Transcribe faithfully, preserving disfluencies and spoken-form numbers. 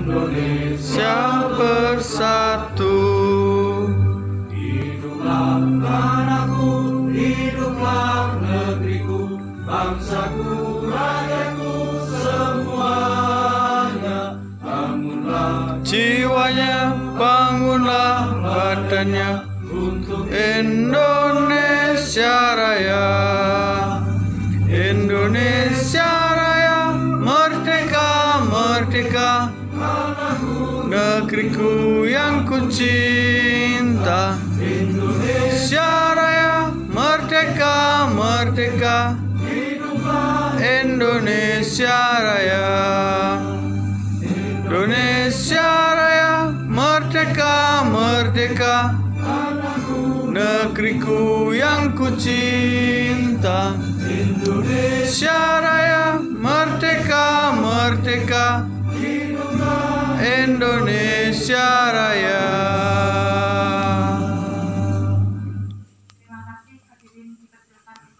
Indonesia bersatu. Hiduplah tanahku, hiduplah negeriku, bangsaku, rakyatku semuanya. Bangunlah jiwanya, bangunlah badannya untuk Indonesia Raya. Indonesia Raya, merdeka, merdeka, negeriku yang ku cinta. Indonesia Raya, merdeka, merdeka, Indonesia Raya. Indonesia Raya, merdeka, merdeka, negeriku yang ku cinta. Indonesia Raya, merdeka, merdeka, Indonesia Raya. Terima kasih hadirin dipersilakan.